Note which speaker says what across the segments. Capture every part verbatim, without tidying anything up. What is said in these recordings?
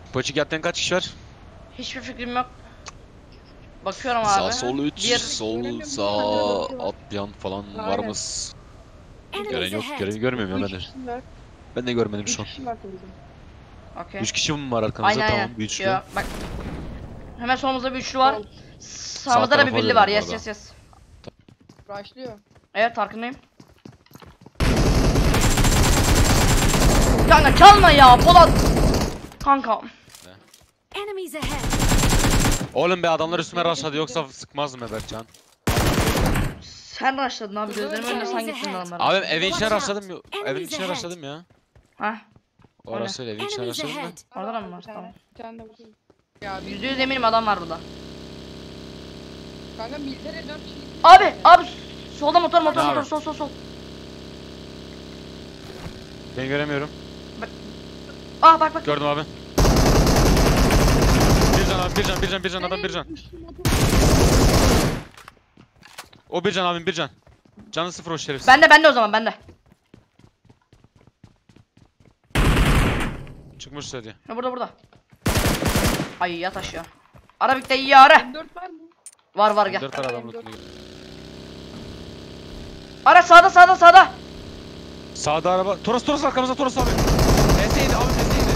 Speaker 1: Poçikat'tan kaç kişi var?
Speaker 2: Hiçbir fikrim yok. Bakıyorum
Speaker 1: Sağ
Speaker 2: abi.
Speaker 1: sol üç,
Speaker 2: Bir.
Speaker 1: sol sağ atlayan falan var mı? Gören yok, görevi görmüyorum ya ben de. Ben de görmedim şu an.
Speaker 2: Okey.
Speaker 1: üç kişi mi var arkanızda?
Speaker 2: Aynen
Speaker 1: Tamam,
Speaker 2: aynen.
Speaker 1: bir üçlü.
Speaker 2: Yo, bak. Hemen solumuzda bir üçlü var.
Speaker 1: Sağ
Speaker 2: Sağımızda da bir
Speaker 1: tarafa
Speaker 2: birli var.
Speaker 1: dönüyorum
Speaker 2: Yes
Speaker 1: bu
Speaker 2: yes yes.
Speaker 3: Başlıyor.
Speaker 2: Evet farkındayım. Kanka çalma ya Polat. Kanka.
Speaker 4: Enemies ahead.
Speaker 1: Oğlum be, adamlar üstüme rushladı, yoksa sıkmazdım be Berkcan.
Speaker 2: Sen rushladın abi, gözlerimin önüne sen gittin adamlara.
Speaker 1: Abi evin içine rushladım ya. Evin içine rushladım ya.
Speaker 2: Hah.
Speaker 1: Orası öyle, evin içine
Speaker 4: Enemies
Speaker 1: rushladım da.
Speaker 4: ahead.
Speaker 2: Orada da mı var? Tamam.
Speaker 3: Bir tane de bakayım. Ya bir
Speaker 2: Yüzde yüz eminim adam var burada.
Speaker 3: kanka miltere dört kişi.
Speaker 2: Abi abi solda motor motor
Speaker 1: Ne
Speaker 2: motor
Speaker 1: abi?
Speaker 2: sol sol sol.
Speaker 1: Ben göremiyorum.
Speaker 2: Ah bak bak.
Speaker 1: Gördüm abi. Bir can abi, bir can, bir can, bir can adam, bir can. O bir can abim, bir can. Canı sıfır o şerefsiz.
Speaker 2: Bende bende o zaman bende.
Speaker 1: Çıkmış dedi.
Speaker 2: Ha burada burada. Ay yat aşağı. Arabik'te iyi ara.
Speaker 3: M dört var mı?
Speaker 2: Var var gel.
Speaker 1: Dört tane adam lootluyor.
Speaker 2: Ara sağda sağda sağda.
Speaker 1: Sağda araba. Toros Toros arkamızda, Toros abi. Neseydi abi, neseydi.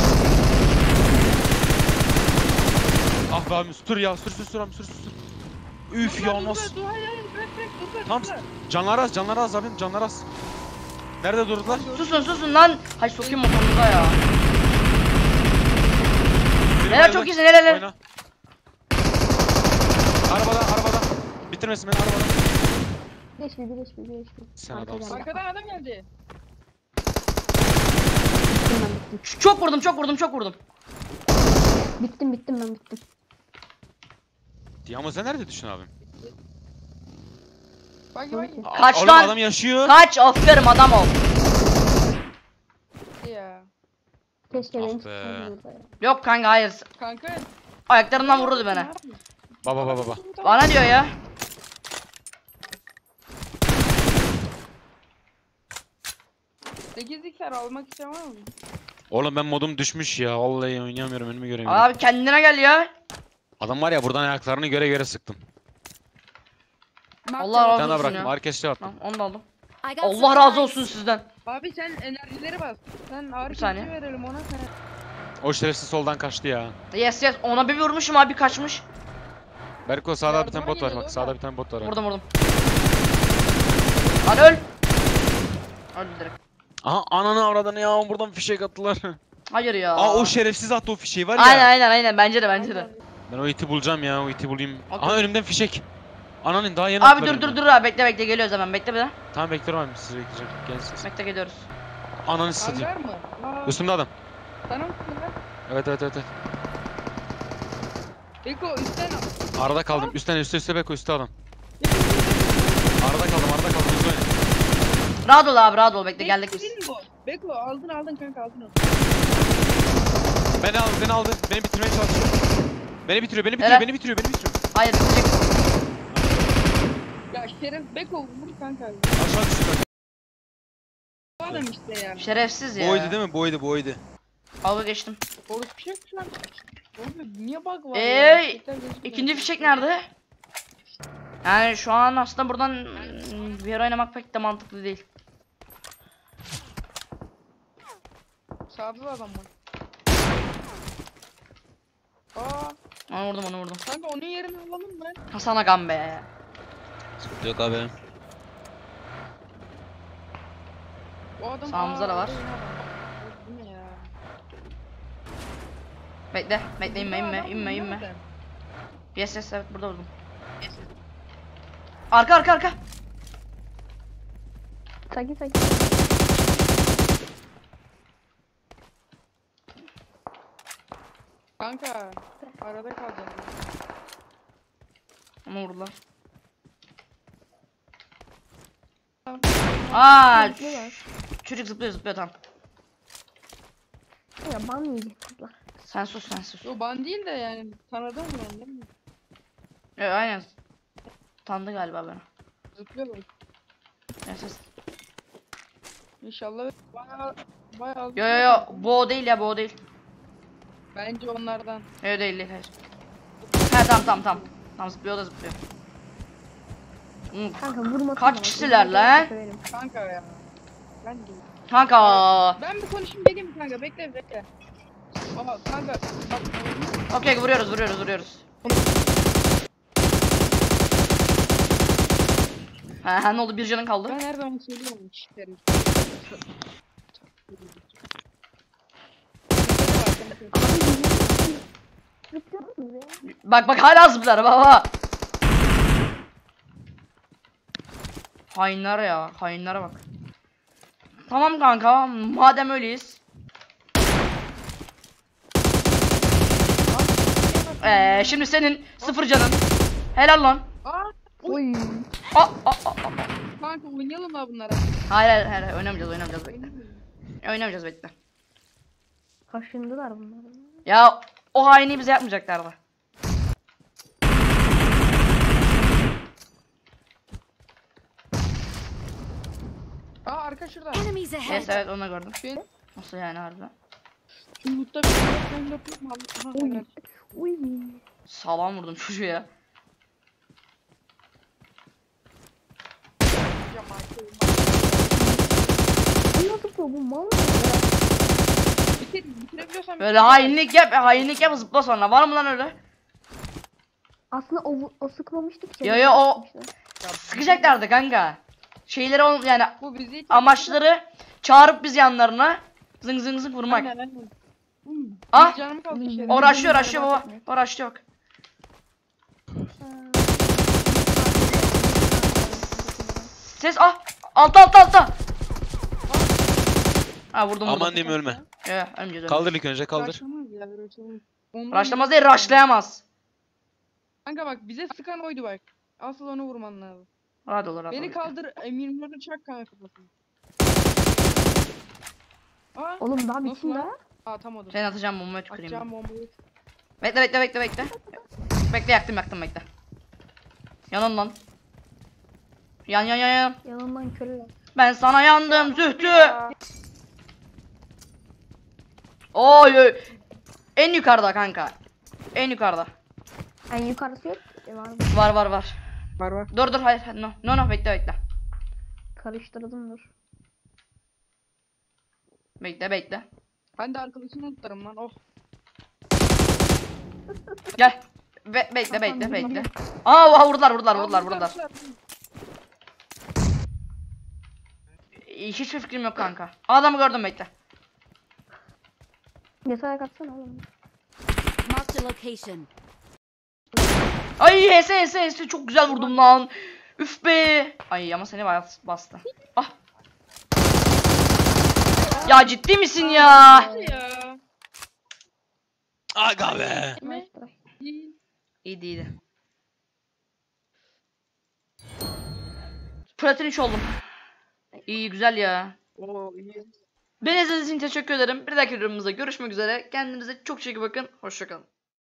Speaker 1: Ah be abim, sür ya, sür sür sür abi, sür sür sür. Üf ya, nasıl?
Speaker 3: Dur hayır hayır bırak bırak dur dur.
Speaker 1: Tam canlar az, canlar az abim, canlar az. Nerede durdular?
Speaker 2: Susun susun lan. Hay sokayım motorunuza ya. Helal çok iyisin helal helal.
Speaker 1: Oyna. Arabada, arabada. Bitirmesin beni, arabada.
Speaker 5: Geç bir geç bir geç bir.
Speaker 1: Sen
Speaker 5: Arka
Speaker 1: adamsın.
Speaker 5: geldi.
Speaker 3: Arkadan adam geldi.
Speaker 5: Bittim ben bittim.
Speaker 2: Ç- Çok vurdum çok vurdum çok vurdum.
Speaker 5: Bittim bittim ben bittim.
Speaker 1: Ya ama sen nerede düşün abim?
Speaker 3: Bak bak.
Speaker 1: Aa,
Speaker 2: Kaç
Speaker 1: oğlum
Speaker 2: lan?
Speaker 1: adam yaşıyor.
Speaker 2: Kaç aferin adam ol.
Speaker 3: Ya.
Speaker 5: Keşke
Speaker 1: Ah
Speaker 5: beni
Speaker 1: be.
Speaker 5: tutsaydın burada ya.
Speaker 2: Yok kanka hayır.
Speaker 3: Kanka.
Speaker 2: Ayaklarından vururdu beni.
Speaker 1: Baba baba baba.
Speaker 2: Bana diyor ya.
Speaker 3: sekiz x'ler almak istemem mi?
Speaker 1: Oğlum ben modum düşmüş ya. Vallahi oynayamıyorum, önümü göremiyorum.
Speaker 2: Abi kendine gel ya.
Speaker 1: Adam var ya, buradan ayaklarını göre göre sıktım.
Speaker 2: Allah
Speaker 1: Bir
Speaker 2: razı
Speaker 1: tane daha
Speaker 2: olsun
Speaker 1: bıraktım.
Speaker 2: ya.
Speaker 1: Arkadaşlar attım.
Speaker 2: Tamam, onu da aldım.
Speaker 4: I got
Speaker 2: Allah razı
Speaker 4: supplies.
Speaker 2: olsun sizden.
Speaker 3: Abi sen enerjileri bas. Sen ağrı
Speaker 2: Bir saniye.
Speaker 3: kesici verelim ona sen.
Speaker 1: O şerefsiz soldan kaçtı ya.
Speaker 2: Yes yes ona bir vurmuşum abi kaçmış.
Speaker 1: Berko sağda bir tane
Speaker 3: Yardıma
Speaker 1: bot var,
Speaker 3: geliyor
Speaker 1: bak
Speaker 3: da.
Speaker 1: sağda bir tane bot var.
Speaker 2: Vurdum vurdum. Hadi öl. Öldü direkt.
Speaker 1: Aha, ananı avradını ya, buradan fişek attılar.
Speaker 2: Hayır ya.
Speaker 1: Aa, o şerefsiz attı o fişeği var ya.
Speaker 2: Aynen aynen aynen bence de bence de.
Speaker 1: Ben o iti bulacağım ya, o iti bulayım.
Speaker 2: Okey.
Speaker 1: Aha, önümden fişek. Ananın daha yeni
Speaker 2: Abi
Speaker 1: attılar
Speaker 2: dur dur
Speaker 1: önümden.
Speaker 2: dur abi bekle bekle geliyoruz hemen bekle bir daha.
Speaker 1: Tamam, bekliyorum abi, sizi bekleyeceğim. Gelsin.
Speaker 2: Bekle geliyoruz.
Speaker 1: Ananı satayım.
Speaker 3: Hangar mı? Aa,
Speaker 1: Üstümde adam.
Speaker 3: sana mı lan?
Speaker 1: Evet evet evet. evet.
Speaker 3: Beko üstten al.
Speaker 1: Arada kaldım. Üstten üstte üstte Beko, üstte adam. Arada kaldım, arada kaldım. Hızlı oynayın.
Speaker 2: Rahat ol abi rahat ol bekle geldik biz.
Speaker 3: Değil mi bu? Beko aldın aldın kanka aldın onu.
Speaker 1: Beni aldı, beni aldı. Beni bitirmeye çalışıyor. Beni bitiriyor, beni bitiriyor,
Speaker 2: Evet.
Speaker 1: beni bitiriyor, beni bitiriyor.
Speaker 2: Hayır bitecek.
Speaker 3: Ya şeref Beko vur kanka.
Speaker 1: Aşağı düştü.
Speaker 3: Bu adam işte ya.
Speaker 2: Şerefsiz ya.
Speaker 1: Boydu değil mi? Boydu, boydu.
Speaker 2: Alga geçtim.
Speaker 3: Doğru bir şey yok şu an. Oğlum niye bug var
Speaker 2: Ee,
Speaker 3: ya? Fişekler gözükmüyor.
Speaker 2: İkinci fişek nerede? Yani şu an aslında buradan mm, bir yere oynamak pek de mantıklı değil.
Speaker 3: Sağda da adam var. Aa,
Speaker 2: Onu vurdum onu vurdum.
Speaker 3: kanka onun yerini alalım mı?
Speaker 2: Hasan Agam be.
Speaker 1: Yok abi.
Speaker 3: O adam
Speaker 2: Sağımızda da var.
Speaker 3: orada yine adam. Bu ne ya?
Speaker 2: Bekle bekle inme
Speaker 3: Burada
Speaker 2: inme
Speaker 3: adam
Speaker 2: inme inme.
Speaker 3: nerede?
Speaker 2: Yes yes evet burada vurdum. Arka arka arka.
Speaker 5: Sakin sakin.
Speaker 3: Kanka arada kalacağız.
Speaker 2: Onu vurdular. Aa,
Speaker 5: Zıplıyorlar.
Speaker 2: çocuk zıplıyor zıplıyor tamam.
Speaker 5: Ya ban yiyecek kızlar.
Speaker 2: Sen sus sen sus.
Speaker 3: Yo ban değil de yani tanıdım ben değil mi?
Speaker 2: Evet aynen. Tanıdı galiba beni.
Speaker 3: Zıplıyorlar.
Speaker 2: Yes yes.
Speaker 3: İnşallah bayağı bayağı
Speaker 2: Yo yo yo bu o değil ya bu o değil.
Speaker 3: Bence onlardan.
Speaker 2: Evet değil değil hayır. He tamam tamam tamam. Tamam zıplıyor da zıplıyor. Hmm,
Speaker 5: Kanka vurma.
Speaker 2: Kaç kişiler lan?
Speaker 3: Kanka ya. Ben de.
Speaker 2: Kanka.
Speaker 3: Ben bir konuşayım geleyim mi kanka? Bekle bekle. Ama kanka bak.
Speaker 2: Okey vuruyoruz vuruyoruz vuruyoruz. Ha, ha ne oldu bir canın kaldı.
Speaker 3: Ben her zaman söylüyorum işlerim.
Speaker 5: Zıplıyor musunuz ya?
Speaker 2: Bak bak hala zıplar baba. Hainler ya hainlere bak. Tamam kanka madem öyleyiz. Ee, şimdi senin sıfır canın. Helal lan.
Speaker 3: Aa,
Speaker 5: Oy.
Speaker 2: Aa, aa, aa, aa.
Speaker 3: kanka oynayalım mı bunlara?
Speaker 2: Hayır hayır hayır oynamayacağız oynamayacağız bekle. Oynamayacağız bekle.
Speaker 5: Kaşındılar bunlar.
Speaker 2: Ya o haini bize yapmayacaklardı.
Speaker 3: Aa arka şurada.
Speaker 4: Enemies ahead.
Speaker 2: Evet evet onu gördüm.
Speaker 3: Şey,
Speaker 2: Nasıl yani harbiden?
Speaker 3: şu loot'ta bir şey yok. Ben yapayım abi. Aha,
Speaker 5: Oy.
Speaker 3: evet.
Speaker 5: Uy.
Speaker 2: Sağlam vurdum çocuğu ya.
Speaker 3: Ya, Michael,
Speaker 5: Bu nasıl pro bu mal mı?
Speaker 3: Bitir, bitirebiliyorsan
Speaker 2: Böyle hainlik yap hainlik yap zıpla sonra var mı lan öyle?
Speaker 5: Aslında o, o sıkmamıştık.
Speaker 2: Yo, yo, o- Sıkacaklardı kanka. Şeyleri ol yani
Speaker 3: bu bizi
Speaker 2: amaçları çağırıp biz yanlarına zıng zıng zıng vurmak.
Speaker 3: Aynen, aynen. Hmm.
Speaker 2: Ah!
Speaker 3: Bir canım kaldı
Speaker 5: Hmm.
Speaker 3: içeri.
Speaker 2: Uğraşıyor uğraşıyor baba. Uğraşıyor bak. Ses ah altta altta altta. Ha vurdum vurdum.
Speaker 1: Aman diyeyim ölme.
Speaker 2: Yo, ölmeyeceğiz ölmeyeceğiz.
Speaker 1: Kaldır ilk önce kaldır.
Speaker 3: Raşlamaz ya, raşlamaz. Ondan-
Speaker 2: Rushlamaz değil rushlayamaz.
Speaker 3: Kanka bak bize sıkan oydu bak. Asıl onu vurman lazım.
Speaker 2: Hadi olur hadi
Speaker 3: Beni
Speaker 2: olur.
Speaker 3: kaldır, emirleri çak kanka kafasına. Aa,
Speaker 5: Oğlum daha
Speaker 3: Nasıl
Speaker 5: bitsin
Speaker 3: lan?
Speaker 5: daha.
Speaker 3: atamadım.
Speaker 2: Sen atacağım bombayı tüküreyim.
Speaker 3: Atacağım bombayı.
Speaker 2: Bekle bekle bekle bekle. Bekle yaktım yaktım bekle. Yanın lan. Yan yan yan yan.
Speaker 5: Yanından köleler.
Speaker 2: Ben sana yandım Zühtü. Oy oy. En yukarıda kanka. En yukarıda.
Speaker 5: En yukarısı yok. E, var mı?
Speaker 2: Var var var.
Speaker 3: Var var.
Speaker 2: Dur dur hayır no no no bekle bekle.
Speaker 5: Karıştırdım dur.
Speaker 2: Bekle bekle.
Speaker 3: Ben de arkadaşını tutarım lan. Oh.
Speaker 2: Gel. Be bekle bekle bekle. Aa vah, vurdular vurdular vurdular vurdular. Hiçbir fikrim yok kanka. Adamı gördüm bekle.
Speaker 5: Yatağa katsana oğlum.
Speaker 4: Marked a location.
Speaker 2: Ay hese hese hese çok güzel vurdum lan. Üf be. Ay ama seni bas bastı. Ah. Ya ciddi misin ya?
Speaker 3: Ya.
Speaker 1: Aga be.
Speaker 5: Nice try.
Speaker 2: İyiydi iyiydi. Platin üç oldum. İyi güzel ya.
Speaker 3: Oo iyi.
Speaker 2: Beni izlediğiniz için teşekkür ederim. Bir dahaki videomuzda görüşmek üzere. Kendinize çok iyi bakın. Hoşça kalın.